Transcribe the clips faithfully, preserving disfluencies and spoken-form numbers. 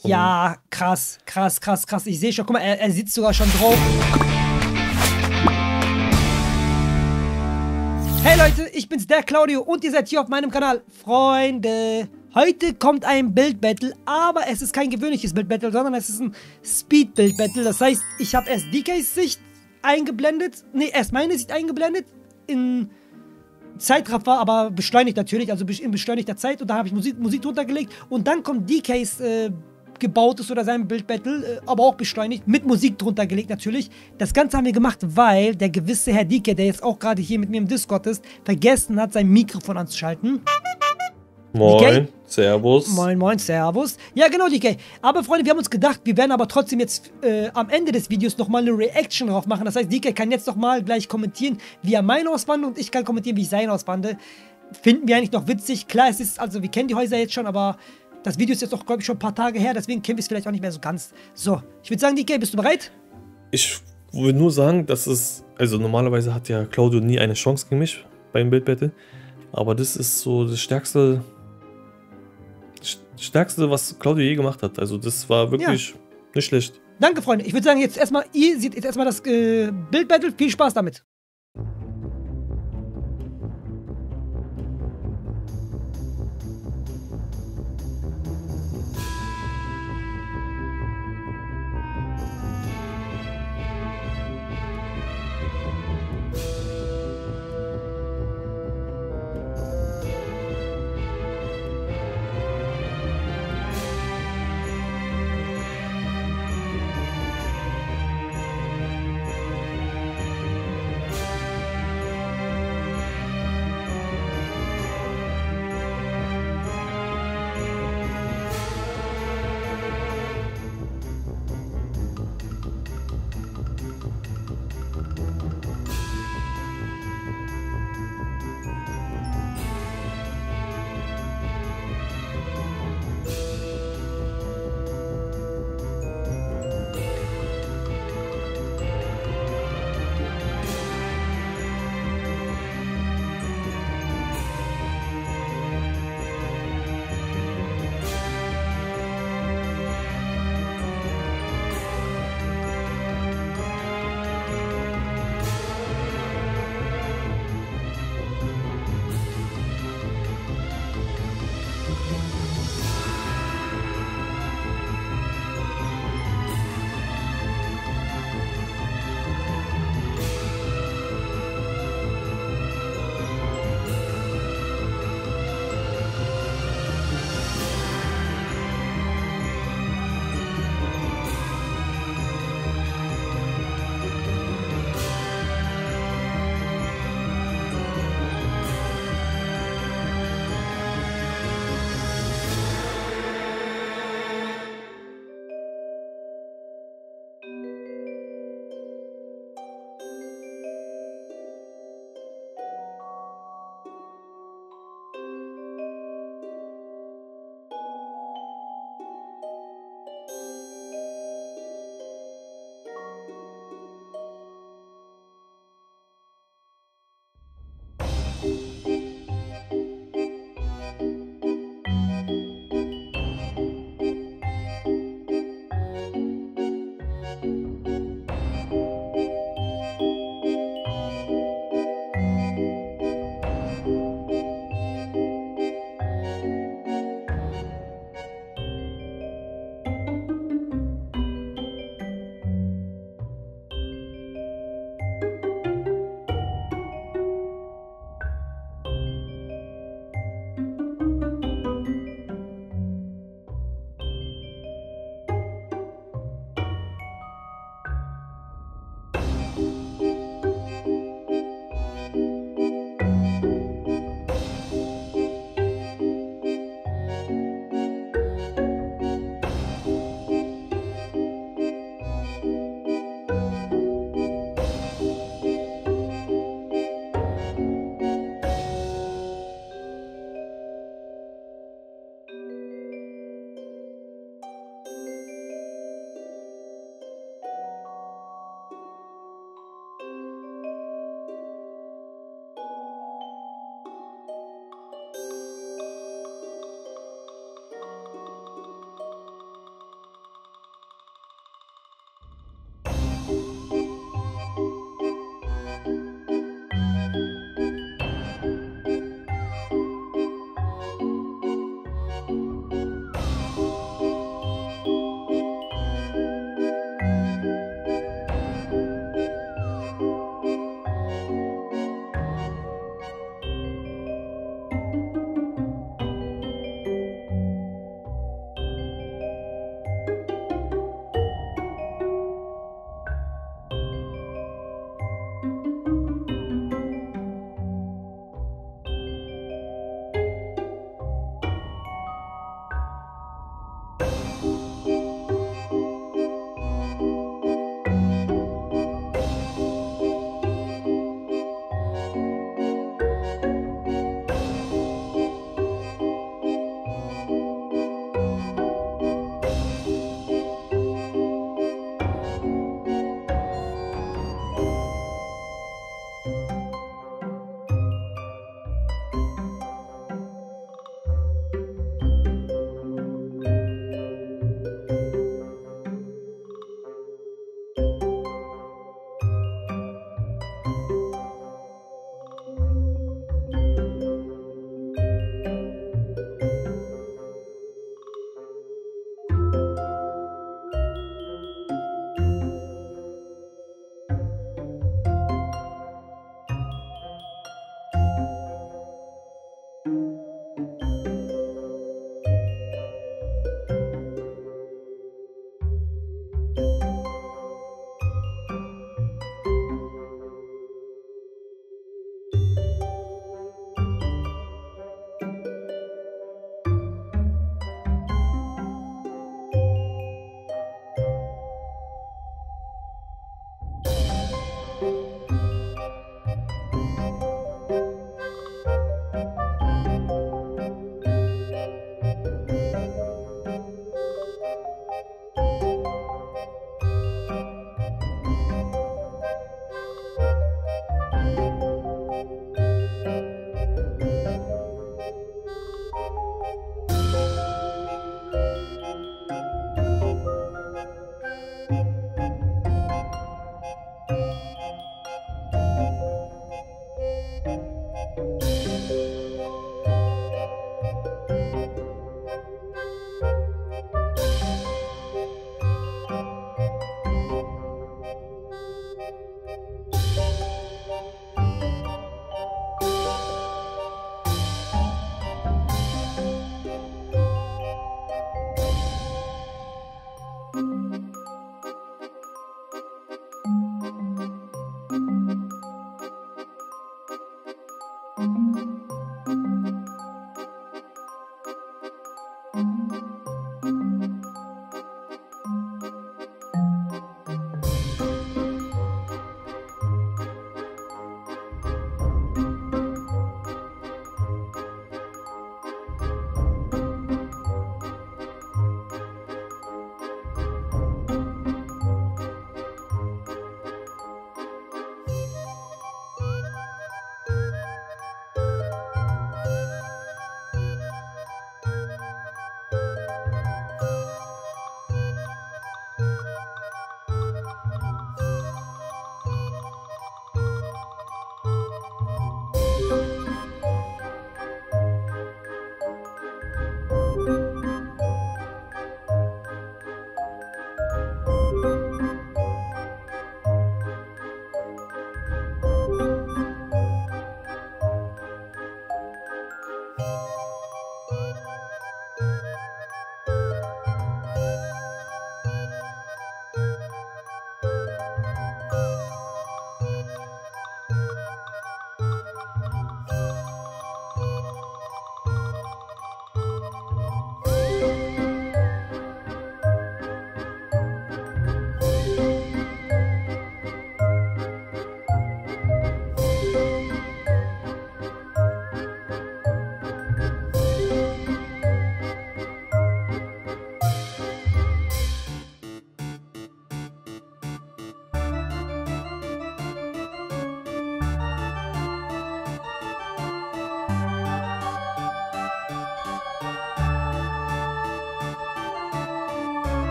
Ja, krass, krass, krass, krass. Ich sehe schon, guck mal, er, er sitzt sogar schon drauf. Hey Leute, ich bin's, der Claudio, und ihr seid hier auf meinem Kanal. Freunde, heute kommt ein Build-Battle, aber es ist kein gewöhnliches Build-Battle, sondern es ist ein Speed-Build-Battle. Das heißt, ich habe erst D Ks Sicht eingeblendet, nee, erst meine Sicht eingeblendet, in Zeitraffer, aber beschleunigt natürlich, also in beschleunigter Zeit, und da habe ich Musik, Musik drunter gelegt, und dann kommt D Ks äh, gebautes oder sein Build-Battle, äh, aber auch beschleunigt, mit Musik drunter gelegt natürlich. Das Ganze haben wir gemacht, weil der gewisse Herr D K, der jetzt auch gerade hier mit mir im Discord ist, vergessen hat, sein Mikrofon anzuschalten. Moin, D K? Servus. Moin, moin, Servus. Ja, genau, D K. Aber Freunde, wir haben uns gedacht, wir werden aber trotzdem jetzt äh, am Ende des Videos nochmal eine Reaction drauf machen. Das heißt, D K kann jetzt nochmal gleich kommentieren, wie er meinen auswandert, und ich kann kommentieren, wie ich seinen auswandere. Finden wir eigentlich noch witzig. Klar, es ist, also wir kennen die Häuser jetzt schon, aber das Video ist jetzt auch, glaube ich, schon ein paar Tage her, deswegen kennen wir es vielleicht auch nicht mehr so ganz. So, ich würde sagen, D K, bist du bereit? Ich würde nur sagen, dass es, also normalerweise hat ja Claudio nie eine Chance gegen mich beim Build-Battle, aber das ist so das stärkste, stärkste, was Claudio je gemacht hat. Also das war wirklich ja. nicht schlecht. Danke, Freunde. Ich würde sagen, jetzt erstmal, ihr seht jetzt erstmal das äh, Build-Battle. Viel Spaß damit.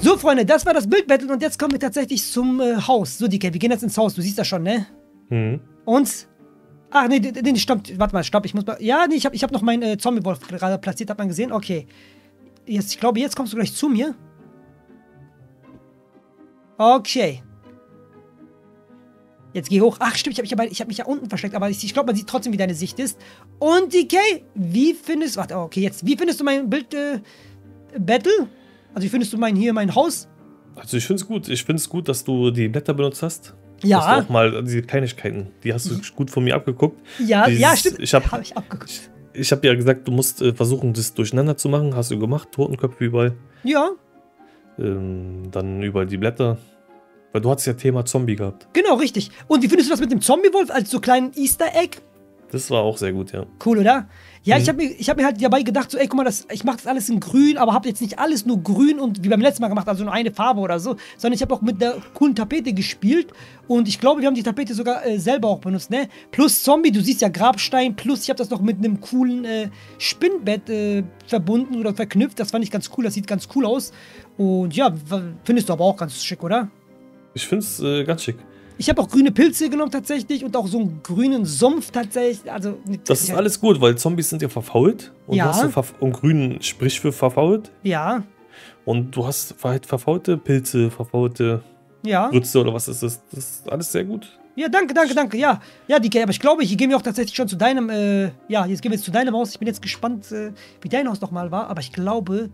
So, Freunde, das war das Bildbattle und jetzt kommen wir tatsächlich zum äh, Haus. So, D K, wir gehen jetzt ins Haus. Du siehst das schon, ne? Mhm. Und... Ach, nee, nee, nee, stopp. Warte mal, stopp. Ich muss mal... Ja, nee, ich habe ich hab noch meinen äh, Zombie-Wolf gerade platziert. Hat man gesehen? Okay. Jetzt, ich glaube, jetzt kommst du gleich zu mir. Okay. Jetzt geh hoch. Ach, stimmt, ich habe ich hab mich ja unten versteckt, aber ich, ich glaube, man sieht trotzdem, wie deine Sicht ist. Und D K, wie findest du... Warte, okay, jetzt. Wie findest du mein Bild... Äh, Battle? Also, wie findest du mein hier, mein Haus? Also, ich finde es gut. Ich finde es gut, dass du die Blätter benutzt hast. Ja. Dass du auch mal diese Kleinigkeiten, die hast du gut von mir abgeguckt. Ja, Dieses, ja, stimmt. Ich habe hab ich abgeguckt. Ich, ich habe ja gesagt, du musst äh, versuchen, das durcheinander zu machen. Hast du gemacht. Totenköpfe überall. Ja. Ähm, dann überall die Blätter. Weil du hattest ja Thema Zombie gehabt. Genau, richtig. Und wie findest du das mit dem Zombie-Wolf als so kleinen Easter Egg? Das war auch sehr gut, ja. Cool, oder? Ja, Mhm. ich habe mir, ich hab mir halt dabei gedacht, so, ey, guck mal, das, ich mache das alles in grün, aber habe jetzt nicht alles nur grün und wie beim letzten Mal gemacht, also nur eine Farbe oder so, sondern ich habe auch mit der coolen Tapete gespielt und ich glaube, wir haben die Tapete sogar äh, selber auch benutzt, ne? Plus Zombie, du siehst ja Grabstein, plus ich habe das noch mit einem coolen äh, Spinnbett äh, verbunden oder verknüpft, das fand ich ganz cool, das sieht ganz cool aus und ja, findest du aber auch ganz schick, oder? Ich finde es äh, ganz schick. Ich habe auch grüne Pilze genommen tatsächlich und auch so einen grünen Sumpf tatsächlich. Also Das ist alles gut, weil Zombies sind ja verfault. Und, Ja. du hast so verf und grün spricht für verfault. Ja, Und du hast halt verfaulte Pilze, verfaulte ja. Grütze oder was ist das? Das ist alles sehr gut. Ja, danke, danke, danke. Ja, ja, D K, aber ich glaube, hier gehen wir auch tatsächlich schon zu deinem, äh, ja, jetzt gehen wir jetzt zu deinem Haus. Ich bin jetzt gespannt, äh, wie dein Haus nochmal war, aber ich glaube,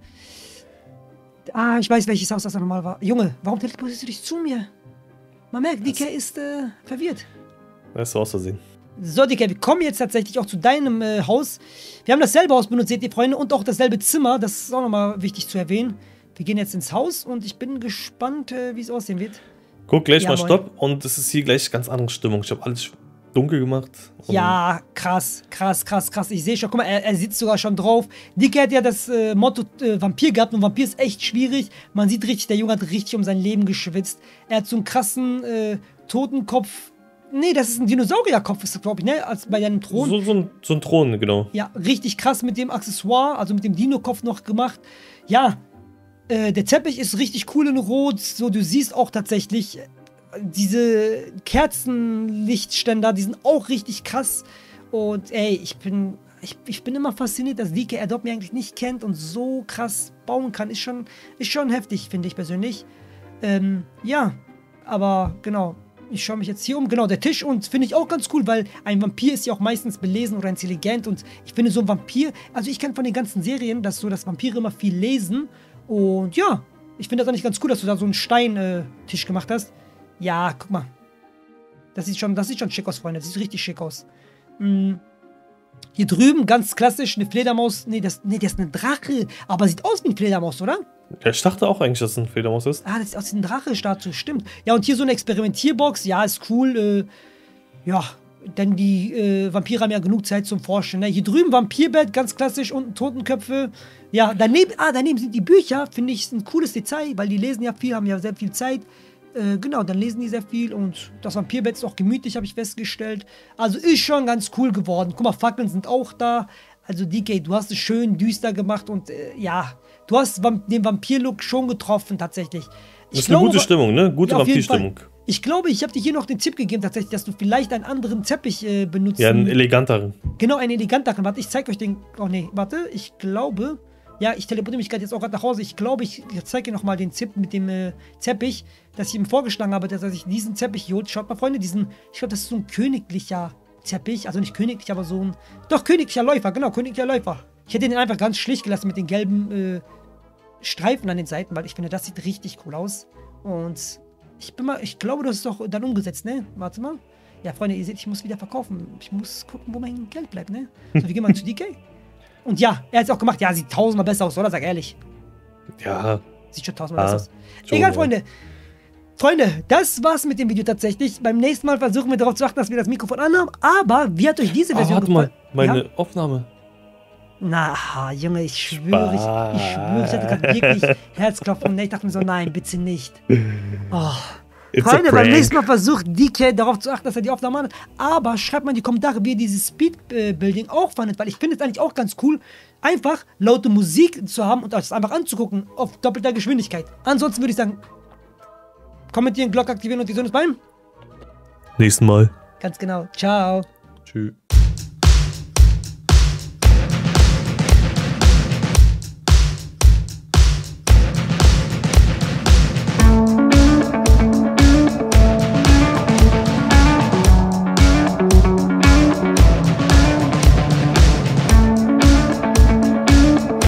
ah, ich weiß, welches Haus das nochmal war. Junge, warum teleportierst du dich zu mir? Man merkt, D K ist, äh, verwirrt. Das ist aus Versehen. So, D K, wir kommen jetzt tatsächlich auch zu deinem äh, Haus. Wir haben dasselbe Haus benutzt, seht ihr, Freunde, und auch dasselbe Zimmer. Das ist auch nochmal wichtig zu erwähnen. Wir gehen jetzt ins Haus und ich bin gespannt, äh, wie es aussehen wird. Guck gleich Ja, mal moin. Stopp und es ist hier gleich ganz andere Stimmung. Ich habe alles dunkel gemacht. Und Ja, krass, krass, krass, krass. Ich sehe schon, guck mal, er, er sitzt sogar schon drauf. Dick hat ja das äh, Motto äh, Vampir gehabt und Vampir ist echt schwierig. Man sieht richtig, der Junge hat richtig um sein Leben geschwitzt. Er hat so einen krassen äh, Totenkopf. Nee, das ist ein Dinosaurierkopf, ist das, glaube ich, ne? Als bei deinem Thron. So, so, ein, so ein Thron, genau. Ja, richtig krass mit dem Accessoire, also mit dem Dino-Kopf noch gemacht. Ja, äh, der Teppich ist richtig cool in Rot. So, du siehst auch tatsächlich äh, diese Kerzenlichtständer, die sind auch richtig krass. Und ey, ich bin, ich, ich bin immer fasziniert, dass D K Adopt mich eigentlich nicht kennt und so krass bauen kann. Ist schon, ist schon heftig, finde ich persönlich. Ähm, ja, aber genau. Ich schaue mich jetzt hier um. Genau, der Tisch und finde ich auch ganz cool, weil ein Vampir ist ja auch meistens belesen oder intelligent und ich finde so ein Vampir, also ich kenne von den ganzen Serien, dass so, dass Vampire immer viel lesen und ja, ich finde das eigentlich ganz cool, dass du da so einen Steintisch gemacht hast. Ja, guck mal. Das sieht schon, das sieht schon schick aus, Freunde. Das sieht richtig schick aus. Hm. Hier drüben, ganz klassisch, eine Fledermaus. Nee, das, nee, das ist eine Drache. Aber sieht aus wie eine Fledermaus, oder? Ja, ich dachte auch eigentlich, dass es ein Fledermaus ist. Ah, das sieht aus wie eine Drache-Statue, stimmt. Ja, und hier so eine Experimentierbox. Ja, ist cool. Äh, ja, denn die äh, Vampire haben ja genug Zeit zum Forschen. Ne? Hier drüben Vampirbett, ganz klassisch. Unten Totenköpfe. Ja, daneben, ah, daneben sind die Bücher. Finde ich, ist ein cooles Detail, weil die lesen ja viel, haben ja sehr viel Zeit. Äh, genau, dann lesen die sehr viel und das Vampirbett ist auch gemütlich, habe ich festgestellt. Also ist schon ganz cool geworden. Guck mal, Fackeln sind auch da. Also D K, du hast es schön düster gemacht und äh, ja, du hast Vamp den Vampir-Look schon getroffen tatsächlich. Das ist eine gute Stimmung, ne? Gute ja, auf jeden Vampirstimmung. Fall. Ich glaube, ich habe dir hier noch den Tipp gegeben tatsächlich, dass du vielleicht einen anderen Teppich äh, benutzt. Ja, einen eleganteren. Genau, einen eleganteren. Warte, ich zeige euch den... Oh nee, warte, ich glaube... Ja, ich teleportiere mich gerade jetzt auch gerade nach Hause. Ich glaube, ich zeige dir nochmal den Tipp mit dem äh, Teppich, dass ich ihm vorgeschlagen habe, dass er sich diesen Teppich holt. Schaut mal, Freunde, diesen... Ich glaube, das ist so ein königlicher Teppich. Also nicht königlich, aber so ein... Doch, königlicher Läufer, genau, königlicher Läufer. Ich hätte den einfach ganz schlicht gelassen mit den gelben äh, Streifen an den Seiten, weil ich finde, das sieht richtig cool aus. Und ich bin mal... Ich glaube, das ist doch dann umgesetzt, ne? Warte mal. Ja, Freunde, ihr seht, ich muss wieder verkaufen. Ich muss gucken, wo mein Geld bleibt, ne? So, wir gehen mal zu D K. Und ja, er hat es auch gemacht. Ja, sieht tausendmal besser aus, oder? Sag ehrlich. Ja. Sieht schon tausendmal Ah, besser aus. schon, Egal, ja. Freunde. Freunde, das war's mit dem Video tatsächlich. Beim nächsten Mal versuchen wir darauf zu achten, dass wir das Mikrofon anhaben. Aber wie hat euch diese Ah, Version warte mal, gefallen? meine Ja? Aufnahme. Na, Junge, ich schwöre, ich, ich schwöre, ich hatte gerade wirklich Herzklopfen. Und ich dachte mir so, nein, bitte nicht. Oh, It's Freunde, a beim prank. nächsten Mal versucht D K darauf zu achten, dass er die Aufnahme macht. Aber schreibt mal in die Kommentare, wie ihr dieses Speed-Building auch fandet, weil ich finde es eigentlich auch ganz cool, einfach laute Musik zu haben und euch das einfach anzugucken auf doppelter Geschwindigkeit. Ansonsten würde ich sagen, kommentieren, Glocke aktivieren und die Sonne ist beim Nächsten Mal. Ganz genau. Ciao. Tschüss.